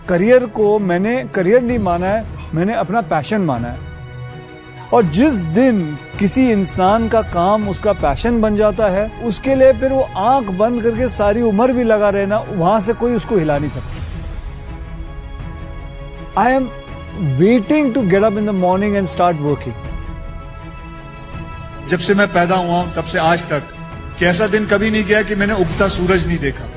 Career को मैंने career नहीं माना है, मैंने अपना पैशन माना है। और जिस दिन किसी इंसान का काम उसका पैशन बन जाता है, उसके लिए फिर वो आंख बंद करके सारी उम्र भी लगा रहना, वहां से कोई उसको हिला नहीं सकता। I am waiting to get up in the morning and start working. जब से मैं पैदा हुआ हूं तब से आज तक कि ऐसा दिन कभी नहीं गया कि मैंने उगता सूरज नहीं देखा।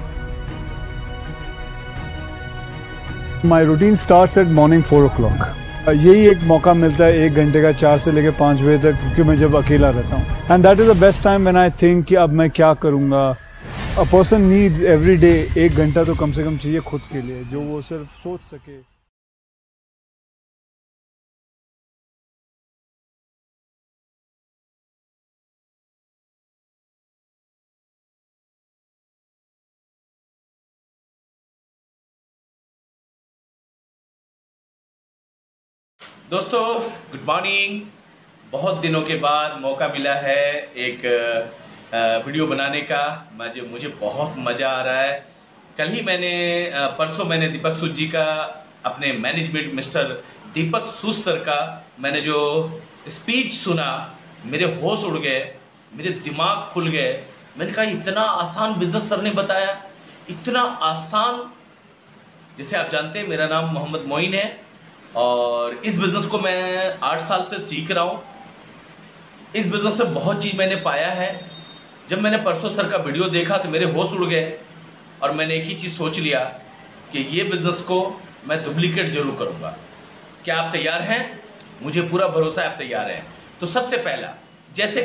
My routine starts at morning 4 o'clock। यही एक मौका मिलता है 1 घंटे का 4 से लेकर 5 बजे तक, क्योंकि मैं जब अकेला रहता हूँ। And that is the best time when I think कि अब मैं क्या करूंगा। A person needs every day 1 घंटा तो कम से कम चाहिए खुद के लिए, जो वो सिर्फ सोच सके। दोस्तों गुड मॉर्निंग। बहुत दिनों के बाद मौका मिला है एक वीडियो बनाने का। मुझे बहुत मज़ा आ रहा है। कल ही परसों मैंने दीपक सूद जी का, अपने management mister Deepak Sood sir का मैंने जो स्पीच सुना, मेरे होश उड़ गए, मेरे दिमाग खुल गए। मैंने कहा इतना आसान बिजनेस सर ने बताया, इतना आसान। जैसे आप जानते हैं मेरा नाम मोहम्मद मोइन है और इस बिज़नेस को मैं 8 साल से सीख रहा हूँ। इस बिज़नेस से बहुत चीज़ मैंने पाया है। जब मैंने परसों सर का वीडियो देखा तो मेरे होश उड़ गए और मैंने एक ही चीज़ सोच लिया कि ये बिज़नेस को मैं डुप्लीकेट जरूर करूँगा। क्या आप तैयार हैं? मुझे पूरा भरोसा है आप तैयार हैं। तो सबसे पहला, जैसे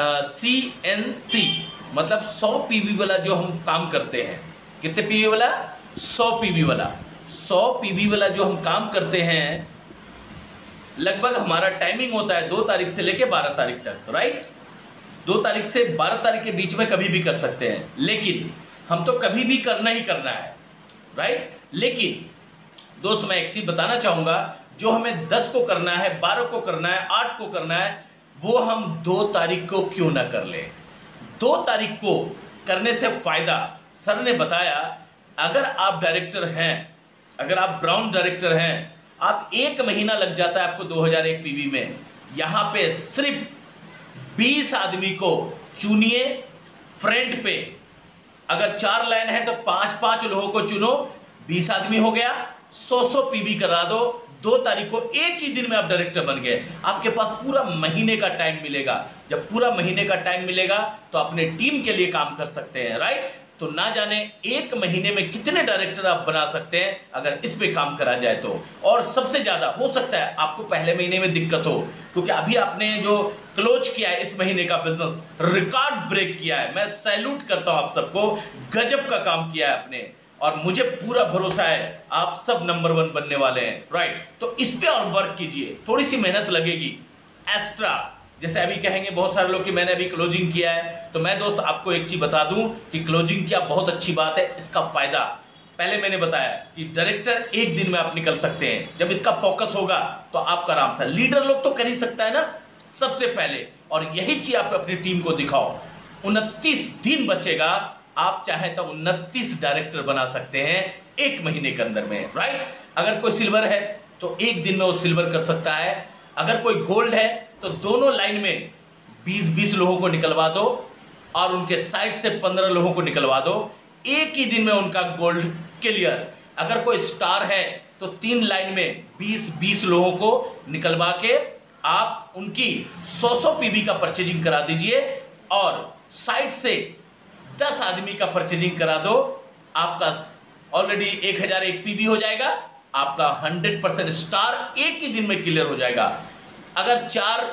CNC मतलब 100 PV वाला जो हम काम करते हैं। कितने PV वाला? 100 PV वाला। 100 PV वाला जो हम काम करते हैं, लगभग हमारा टाइमिंग होता है 2 तारीख से लेके 12 तारीख तक, राइट। 2 तारीख से 12 तारीख के बीच में कभी भी कर सकते हैं, लेकिन हम तो कभी भी करना ही करना है, राइट। लेकिन दोस्त मैं एक चीज बताना चाहूंगा, जो हमें 10 को करना है, 12 को करना है, 8 को करना है, वो हम 2 तारीख को क्यों ना कर ले। 2 तारीख को करने से फायदा, सर ने बताया, अगर आप डायरेक्टर हैं, अगर आप ब्राउन डायरेक्टर हैं, आप 1 महीना लग जाता है आपको 2001 PV में। यहां पे सिर्फ 20 आदमी को चुनिए फ्रंट पे। अगर 4 लाइन है तो 5-5 लोगों को चुनो, 20 आदमी हो गया, 100 PV करा दो। 2 तारीख को एक ही दिन में आप डायरेक्टर बन गए। आपके पास पूरा महीने का टाइम मिलेगा। जब पूरा महीने का टाइम मिलेगा तो अपने टीम के लिए काम कर सकते हैं, राइट। तो ना जाने 1 महीने में कितने डायरेक्टर आप बना सकते हैं अगर इस पे काम करा जाए तो। और सबसे ज्यादा हो सकता है आपको पहले महीने में दिक्कत हो, क्योंकि अभी आपने जो क्लोज किया है इस महीने का बिजनेस, रिकॉर्ड ब्रेक किया है। मैं सैल्यूट करता हूं आप सबको, गजब का काम किया है आपने, और मुझे पूरा भरोसा है आप सब नंबर 1 बनने वाले हैं, राइट। तो इस पे और वर्क कीजिए, थोड़ी सी मेहनत लगेगी एक्स्ट्रा। जैसे अभी कहेंगे बहुत सारे लोग कि मैंने अभी क्लोजिंग किया है, तो मैं दोस्त आपको एक चीज बता दूं कि क्लोजिंग क्या बहुत अच्छी बात है। इसका फायदा पहले मैंने बताया कि डायरेक्टर 1 दिन में आप निकल सकते हैं। जब इसका फोकस होगा तो आपका आराम से, लीडर लोग तो कर ही सकता है ना सबसे पहले, और यही चीज आप अपनी टीम को दिखाओ। 29 दिन बचेगा, आप चाहे तो 29 डायरेक्टर बना सकते हैं 1 महीने के अंदर में, राइट। अगर कोई सिल्वर है तो 1 दिन में वो सिल्वर कर सकता है। अगर कोई गोल्ड है तो दोनों लाइन में 20-20 लोगों को निकलवा दो और उनके साइड से 15 लोगों को निकलवा दो। एक ही दिन में उनका गोल्ड क्लियर। अगर कोई स्टार है तो 3 लाइन में 20-20 लोगों को निकलवा के आप उनकी 100 PV का परचेजिंग करा दीजिए और साइड से 10 आदमी का परचेजिंग करा दो। आपका ऑलरेडी 1001 PV हो जाएगा, आपका 100% स्टार एक ही दिन में क्लियर हो जाएगा। अगर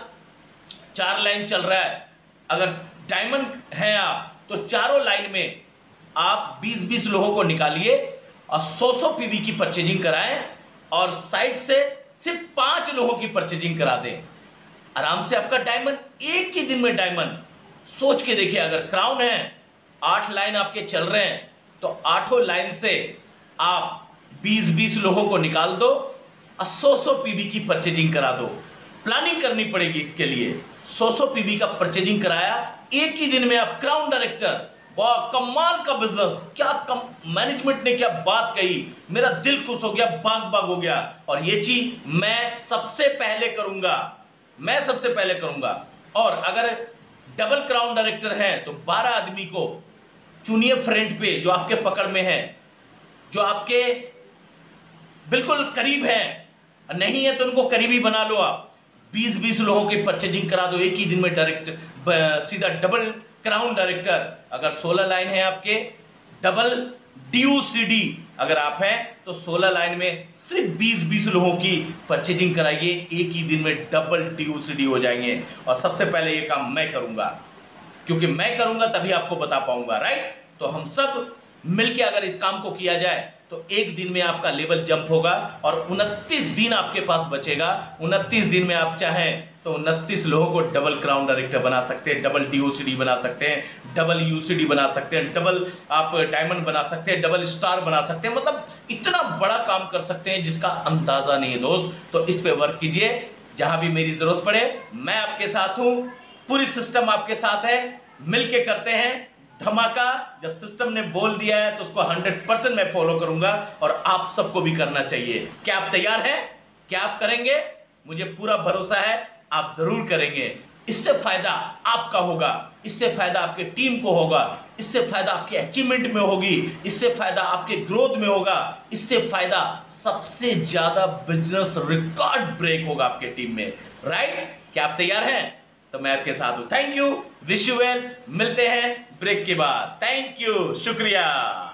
4 लाइन चल रहा है, अगर डायमंड है आप, तो चारों लाइन में आप 20-20 लोगों को निकालिए और 100 PV की परचेजिंग कराएं और साइड से सिर्फ 5 लोगों की परचेजिंग करा दें। आराम से आपका डायमंड एक ही दिन में डायमंड। सोच के देखिए, अगर क्राउन है, 8 लाइन आपके चल रहे हैं, तो 8 लाइन से आप 20-20 लोगों को निकाल दो और 100 PV की परचेजिंग करा दो। प्लानिंग करनी पड़ेगी इसके लिए। 100 PV का परचेजिंग कराया, एक ही दिन में आप क्राउन डायरेक्टर वाह कमाल का बिजनेस, क्या मैनेजमेंट ने क्या बात कही, मेरा दिल खुश हो गया, बाग बाग हो गया। और ये चीज मैं सबसे पहले करूंगा, मैं सबसे पहले करूंगा। और अगर डबल क्राउन डायरेक्टर हैं तो 12 आदमी को चुनिए फ्रंट पे, जो आपके पकड़ में है, जो आपके बिल्कुल करीब है, नहीं है तो उनको करीबी बना लो आप। 20-20 लोगों की परचेजिंग करा दो एक ही दिन में, डायरेक्टर सीधा डबल क्राउन डायरेक्टर। अगर 16 लाइन है आपके, डबल DUCD अगर आप हैं तो 16 लाइन में सिर्फ 20-20 लोगों की परचेजिंग कराइए, एक ही दिन में डबल DUCD हो जाएंगे। और सबसे पहले ये काम मैं करूंगा, क्योंकि मैं करूंगा तभी आपको बता पाऊंगा, राइट। तो हम सब मिलके अगर इस काम को किया जाए तो एक दिन में आपका लेवल जंप होगा और 29 दिन आपके पास बचेगा। 29 दिन में आप चाहें तो 29 लोगों को डबल क्राउन डायरेक्टर बना सकते हैं, डबल DUCD बना सकते हैं, डबल UCD बना सकते हैं, डबल आप डायमंड बना सकते हैं, डबल स्टार बना सकते हैं। मतलब इतना बड़ा काम कर सकते हैं जिसका अंदाजा नहीं है दोस्त। तो इस पे वर्क कीजिए, जहां भी मेरी जरूरत पड़े मैं आपके साथ हूं, पूरी सिस्टम आपके साथ है, मिलके करते हैं धमाका। जब सिस्टम ने बोल दिया है तो उसको 100% मैं फॉलो करूंगा और आप सबको भी करना चाहिए। क्या आप तैयार हैं? क्या आप करेंगे? मुझे पूरा भरोसा है आप जरूर करेंगे। इससे फायदा आपका होगा, इससे फायदा आपके टीम को होगा, इससे फायदा आपके अचीवमेंट में होगी, इससे फायदा आपके ग्रोथ में होगा, इससे फायदा सबसे ज्यादा बिजनेस रिकॉर्ड ब्रेक होगा आपके टीम में, राइट। क्या आप तैयार हैं? तो मैं आपके साथ हूं। Thank you, wish you well. मिलते हैं ब्रेक के बाद। थैंक यू, शुक्रिया।